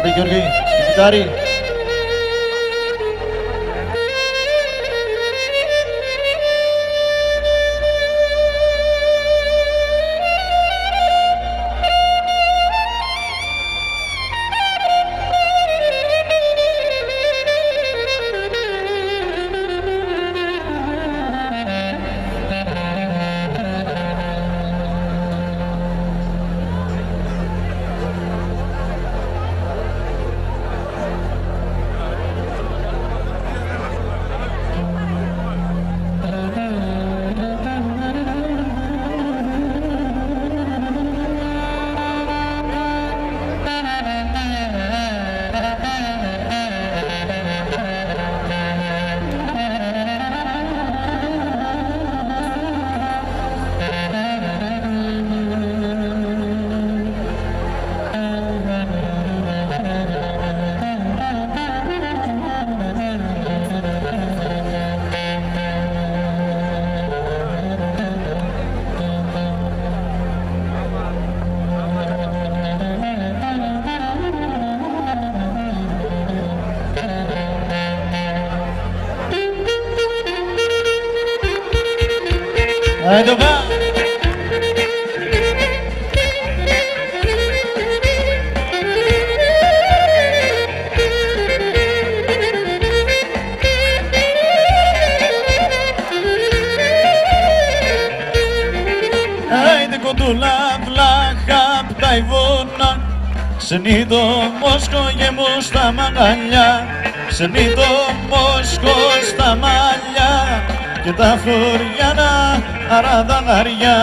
Άντε Γιώργη, σκητάρι. Εδώ πά. Άιντε κοντούλα βλάχα απ' τα Ιβώνα, σενεί το Μόσκο γεμού στα μαγαλιά, σενεί το Μόσκο στα μαλλιά και τα φλωριάνα αραδαγαριά.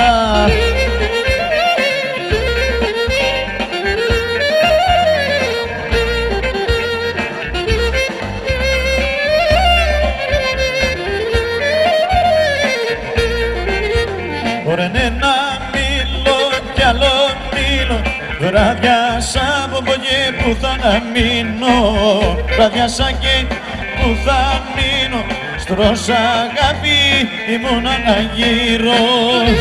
Ωραία ένα μήλο κι άλλο μήλο, βραδιάσα από και που θα μείνω, βραδιάσα και που θα μείνω, στρώσα αγάπη ήμουν αναγύρω.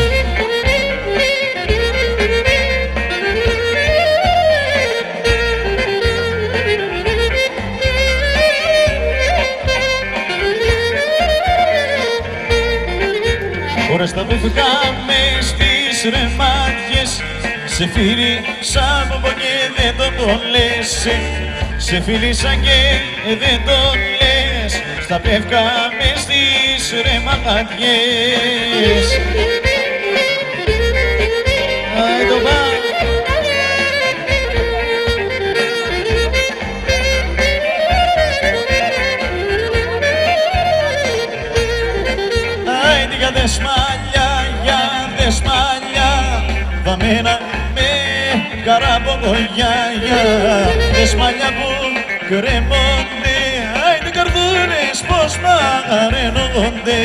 Ωραία στα βουθκάμε στις ρεμάδιες, σε φίλησα από και δεν το λες, σε φίλησα και δεν το λες, στα πεύκαμε στις ρεμαδιές. Άι το πά. Άι τι για δεσμάλια, για δεσμάλια, βαμμένα με καραμπογιάγια, δεσμάλια που κρέμονται, άι τι καρδούνες πως μαγαραίνονται.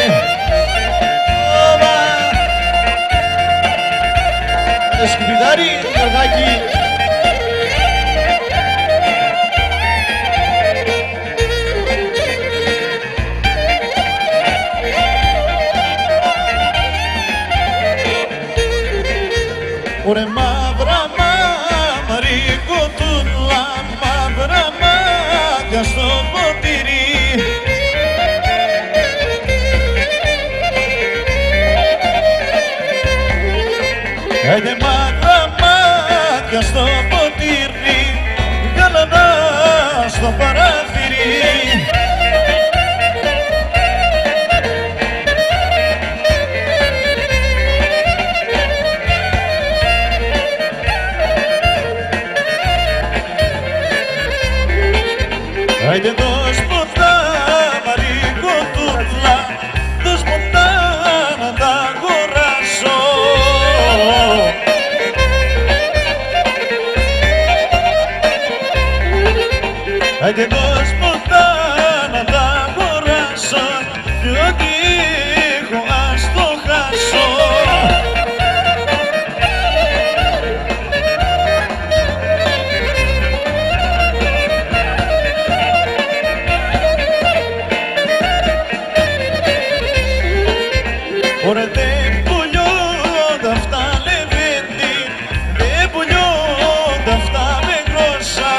Σκουπιδάρι, Γιωργάκη. Ωρε μαύρα μαυρικοτούλα, μαύρα μάγκα στο ποτήρι, άιντε μαύρα μάγκα στο ποτήρι, γαλανά στο παράθυρι. Άιντε δώσ' μου τα μαρικοτούλα, δώσ' μου τα να τα αγοράσω. Άιντε δώσ' μου τα να τα αγοράσω, κι ό,τι έχω ας το χάσω. Ωραία δεν πουλιόνται αυτά λεβέντη, δεν πουλιόνται αυτά με γλώσσα,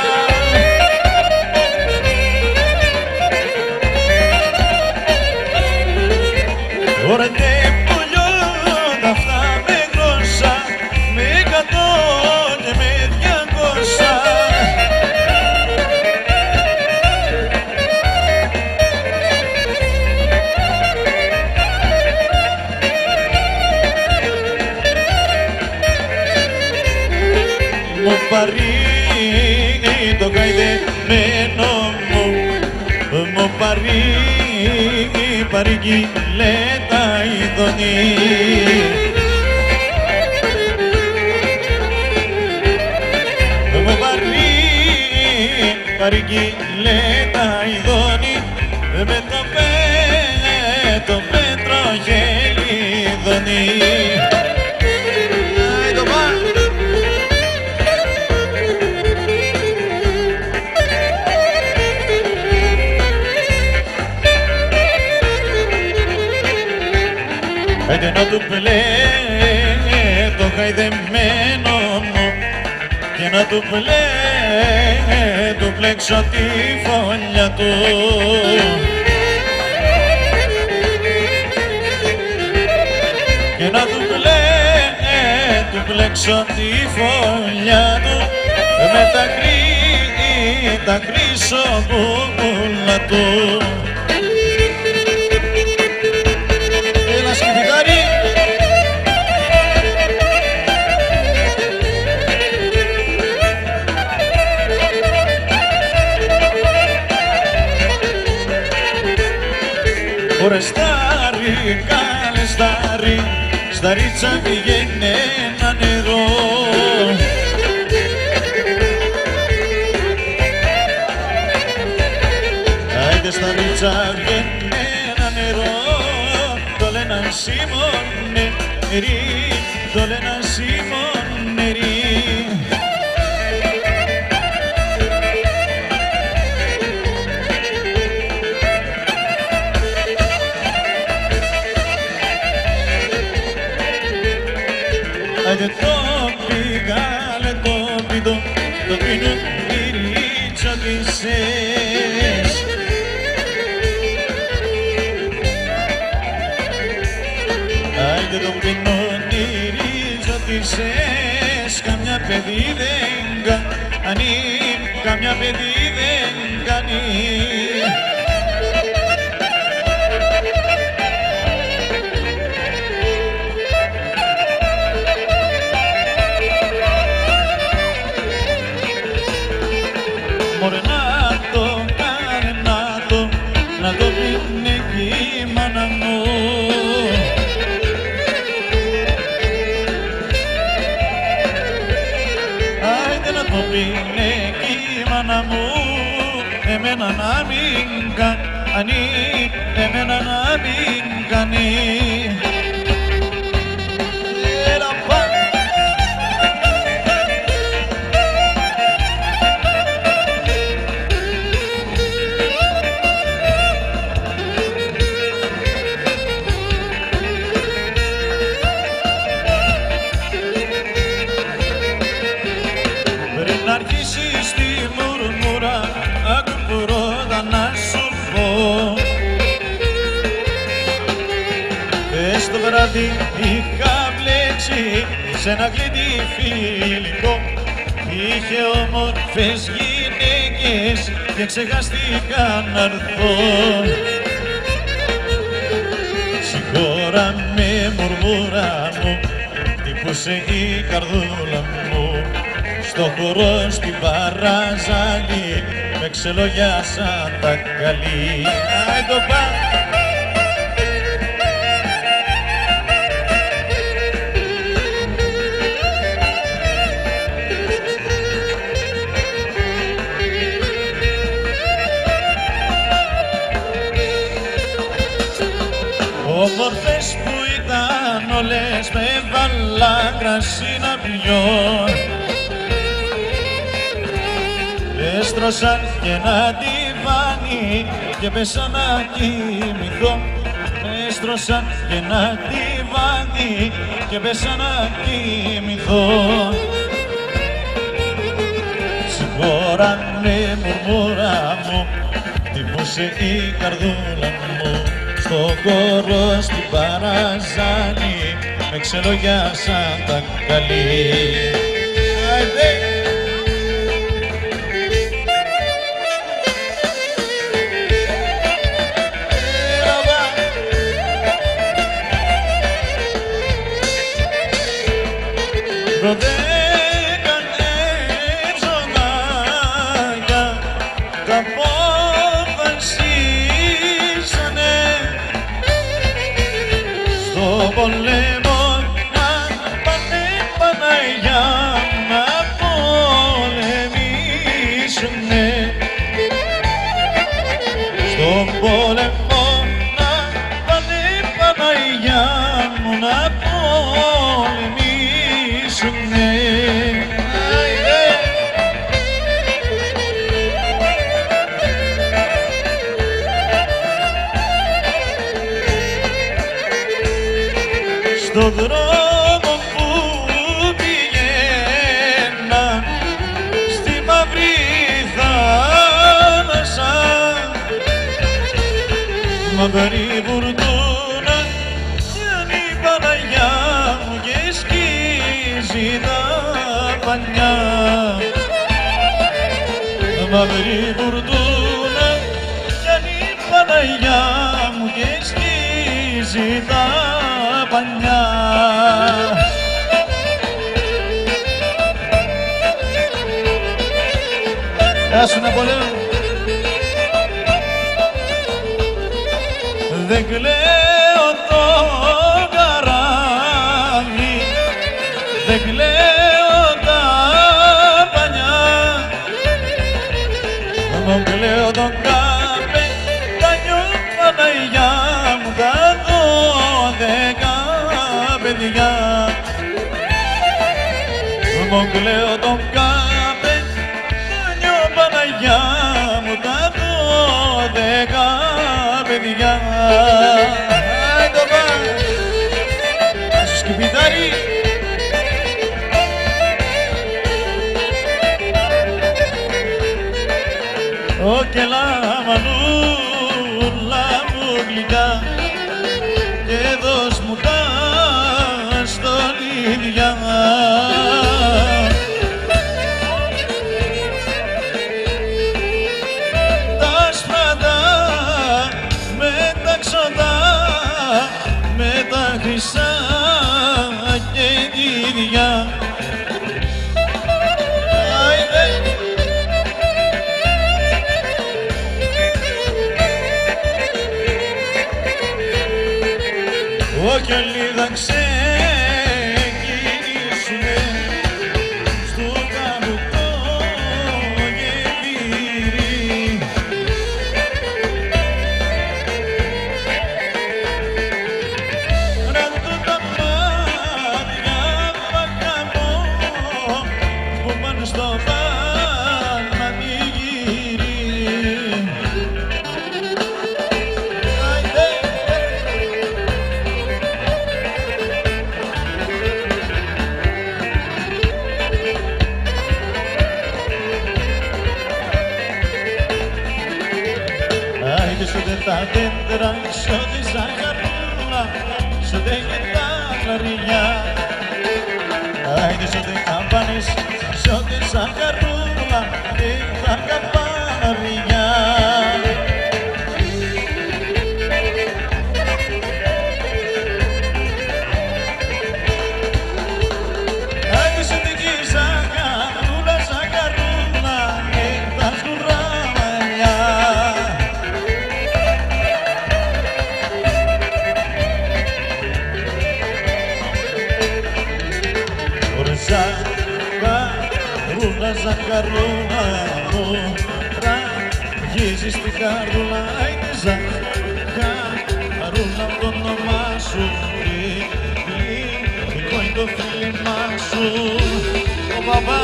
βαρύνει το καηδεμένο μου παρήγγειλε τα ειδονή. Μου παρήγγειλε τα ειδονή με το πέτρο χελιδονή. Έντε να του πλέει το χαϊδεμένο μου και να του πλέξω τη φωλιά του. Και να του πλέξω τη φωλιά του με τα χρυσοπούλα του. Έλα σκηπιτάρι! Ωρε στάρι, καλέ στάρι, σταρίτσα πηγαίνε ένα νερό. Άιντε σταρίτσα βγαίνε ένα νερό, το λένε Σιμώνερι, το λένε Σιμώνερι. Άιντε το πήγαλε το πίδο, το πίνουν μυρίτσο κισές. Άιντε το πίνουν μυρίτσο κισές, καμιά παιδί δεν κάνει, καμιά παιδί δεν κάνει. Μωρέ να το κάνε, να το πίνει και η μάνα μου. Άιντε να το πίνει και η μάνα μου, εμένα να μην κάνει, εμένα να μην κάνει. το βράδυ είχα μπλέξει σε ένα γλέντι φιλικό. Είχε όμορφες γυναίκες και ξεχαστήκα να έρθω. Συγχώρα με μουρμούρα μου, χτύπωσε η καρδούλα μου. Στο χώρο στην Παραζάλη με ξελογιάσαν τα καλή. Άι το πά. Όμορφες που ήταν όλες με βάλα κρασί να πιω. Έστρωσαν και ένα τιβάνι και πέσα να κοιμηθώ. Έστρωσαν και ένα τιβάνι και πέσα να κοιμηθώ. Συγχώρανε μουρμούρα μου, χτυπούσε η καρδούλα μου. Στο χώρο στην Παραζάλη με ξελογιάσαν τα καλή. μακρύ βουρτούνα πιάνει η Παναγιά μου και σκίζει τα πανιά. Μακρύ βουρτούνα πιάνει η Παναγιά μου και σκίζει τα πανιά. Γεια σου Ναπολέον. Δεν κλαίω το καράβι, δεν κλαίω τα πανιά, δεν κλαίω τον καπετάνιο Παναγιά μου τα 12 παιδιά. Δεν κλαίω τον καπετάνιο Παναγιά μου τα 12 παιδιά. Άι το πάει, να σου σκυπιτάρει. Ω και λαμανούλα μου γλυκά και δώσ' μου τα στολίδια. Με τα χρυσά και τίδια. Όχι λίγα ξεκινήσουμε στο καμπουκό γεφύρι. Στο πανηγύρι. Άιντε σου δε τα δέντρα, σου δε ζαχαρούλα, σου δε και τα κλαριά. Άιντε σου δε καμπάνες, σου δε ζαχαρούλα και τα καμπάρια. Άιντε σου δε κι ζαχαρούλα, ζαχαρούλα και τα σκουράμαλια. Ζαχαρούλα, ζαχαρούλα μου τραγίζεις την καρδούλα. Άιντε ζαχαρούλα απ' το όνομά σου, γλυκό είναι το φίλημά σου. Ο μπαμπά,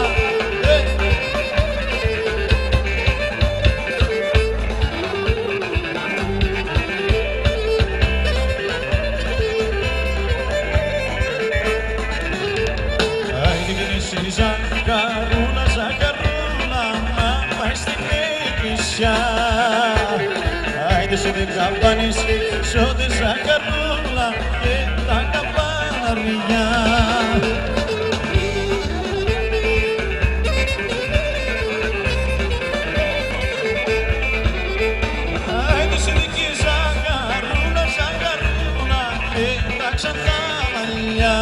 ζαχαρούλα, ζαχαρούλα, να πάει στην εκκλησιά. Άιντε σε δε καμπάνες, σε δε ζαχαρούλα και τα καμπαναριά. Άιντε σε δε κι ζαχαρούλα, ζαχαρούλα και τα ξανθά μαλλιά.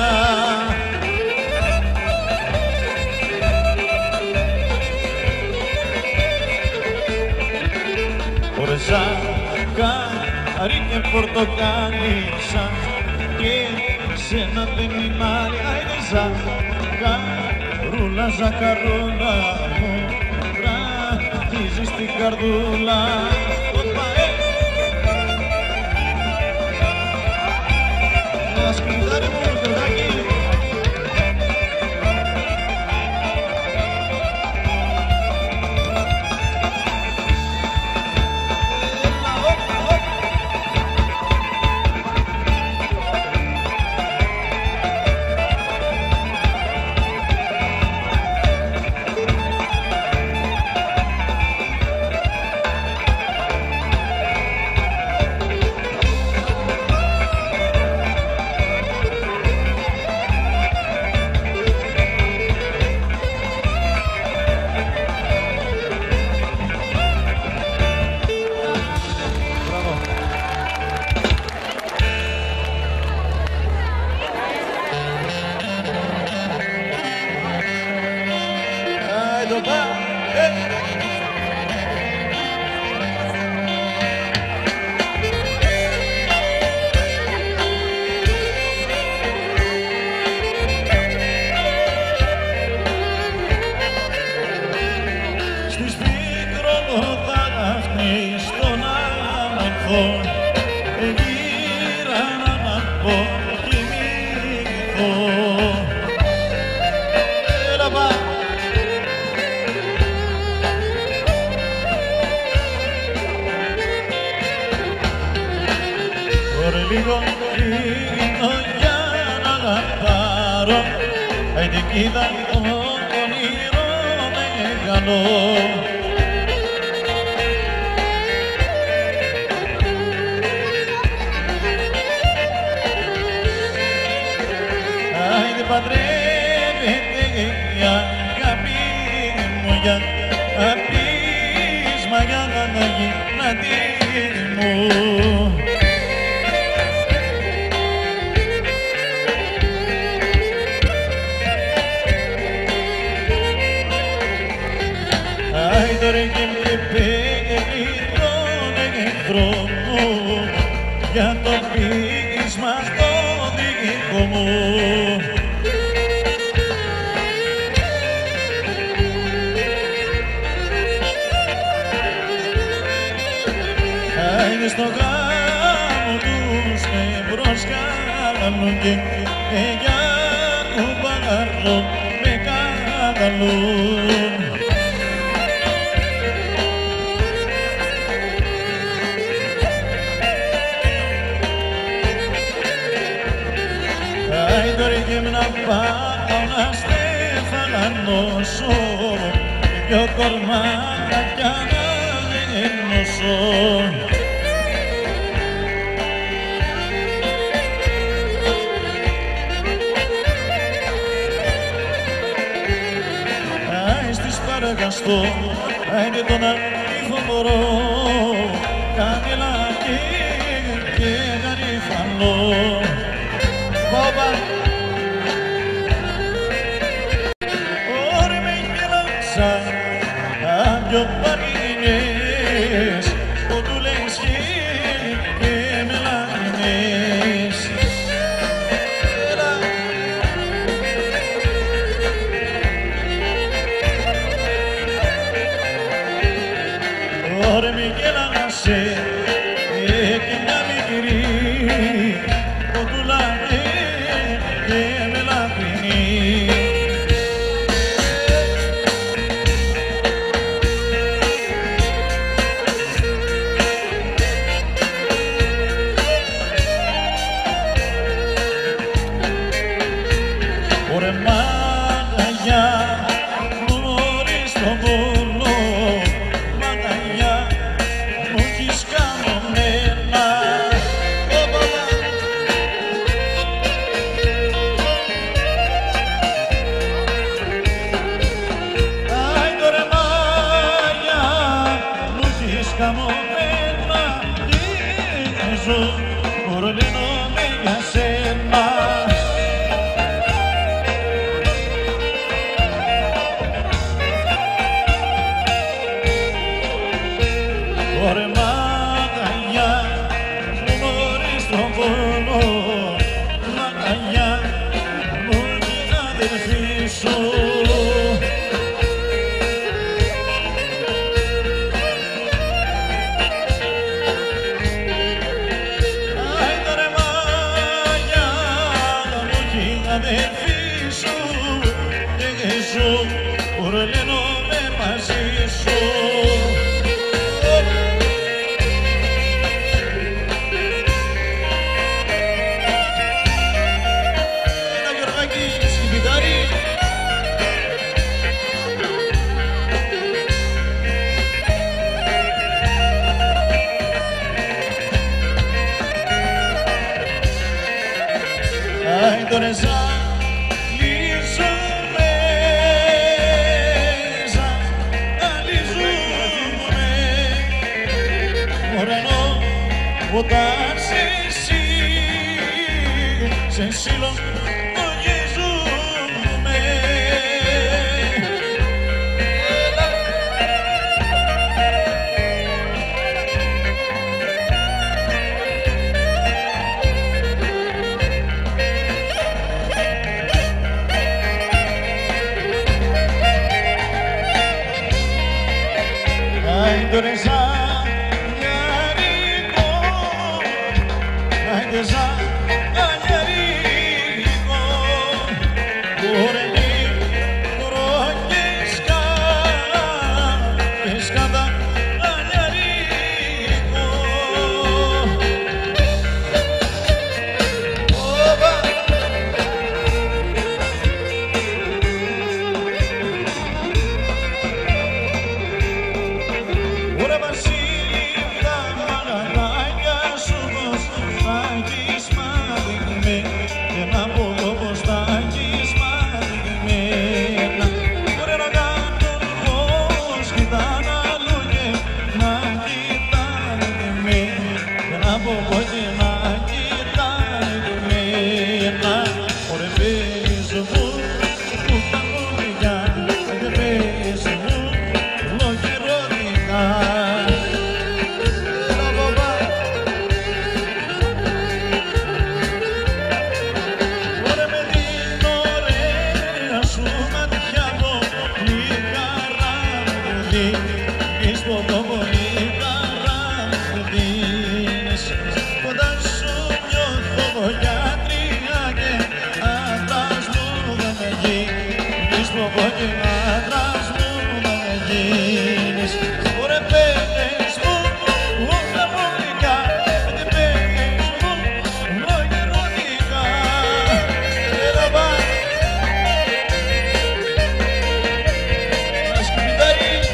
Ζαχαρί και πορτοκάλι σαν και σένα δεν είναι άλλη. Άιντε ζαχαρούλα, ζαχαρούλα μου τραγίζεις την καρδούλα. Σκουλτάρι μου, παιδάκι. Είδα το όνειρο μεγάλο άιντε παντρεύεται η αγάπη μου για απίσμα για να γυνατή μου. Άιντε και με παίρνει τον εχθρό μου για το πείσμα στο δικό μου. Άιντε στο γάμο τους με προσκαλούν και για κουμπάρω με καταλούν. Και να πάω να στεφανώσω δυο κορμάκια να ενώσω. Άι στις παραγαστώ, άιντε τον αλήθωμορό κανελάκι και γαριφανό. Δυο παρίνες που του λες και με λάχνες. Ωρε μη γέλασε και μια μικρή που του λάχνε και με λάχνες. Ωρε μαγαγιά μου νωρίς τον πόνο, μαγαγιά μου έχεις καμωμένα. Άιντε ρε μαγαγιά μου έχεις καμωμένα και ζω κορολίνομαι για σένα. Ωρε μαγαγιά μου νωρίς τον πόνο, μαγαγιά μου την αδερφή σου. Άιντε ρε μαγαγιά μου την αδερφή σου και ζω ουρλαίνομαι μαζί σου. Άιντε ρε ζαλίζομαι, ζαλίζομαι, μωρένο ποτάς εσύ, σε συλλογίζομαι. ρε ζαγιαρίκο, άιντε ζαγιαρίκο, κόρε μικρό και σκάντα αγιαρίκο. Ωραία Βασίλη, τα μαλακάκια σου πως θα έχεις μαδειγμένα και να πω πως θα έχεις μαδειγμένα. Ωραία να κάνουν πως κοιτάνε αλλού και να κοιτάνε και εμένα και να πω πως και να κοιτάνε και εμένα. Ωραία πες μου που τα κομμάτια και πες μου ολοκυρωτικά. Ωραία με την ωραία σου ματιά πολύ χαρά μου δίνεις, ποτό πολύ χαρά μου δίνεις. Κοντά σου νιώθω γιατρία και άντρας μου δεν με γίνεις, ποτό και άντρας μου δεν με γίνεις. Ωραία πες μου όλα μόνικα και πες μου ολοκυρωτικά. Έλα πάει να σκουπιδάρεις.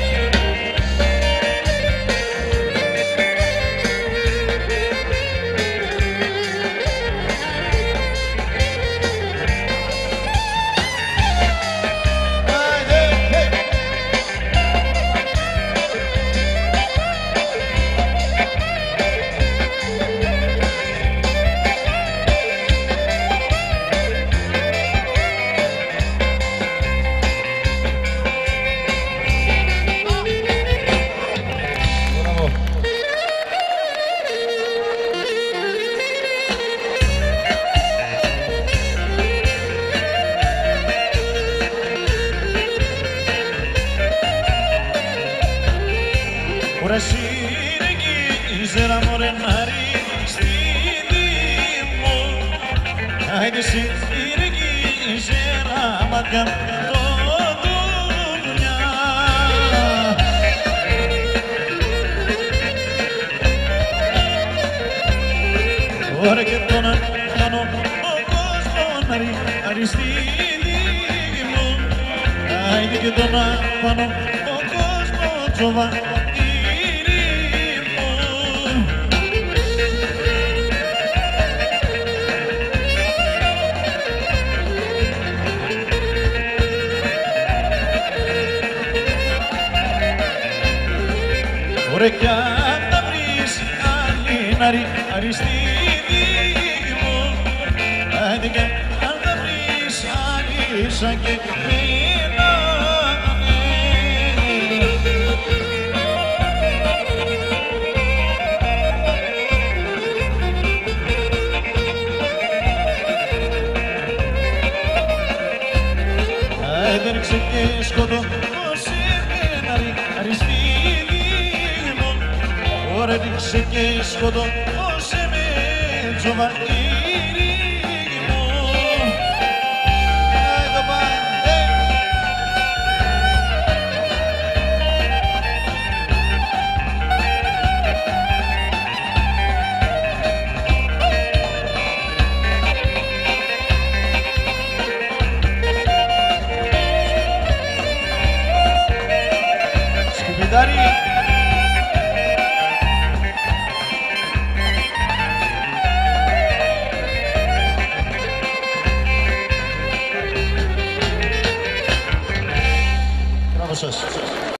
Άιντε, hey. Μπράβο. Ωραία σύρεγγίζερα μωρέ να ριστείλει μου. Άιντε σύρεγγίζερα μάτια το δουλειά. Ωραία και τον κάνω ο κόσμος να αριστείλει μου. Άιντε και τον κάνω ο κόσμος τσοβανήρι μου. Ωραία κι αν τα βρεις άλλη να αριστείλει μου. Άιντε κι αν τα βρεις άλλη σαν και εμένα. Άιντε ρίξε και σκότω πως εμένα αριστείλει μου. Ωραία ρίξε και σκότω πως εμένα τσοβανήρι μου. Άιντε πάει, σκουπιδάρι. Μπράβο σας.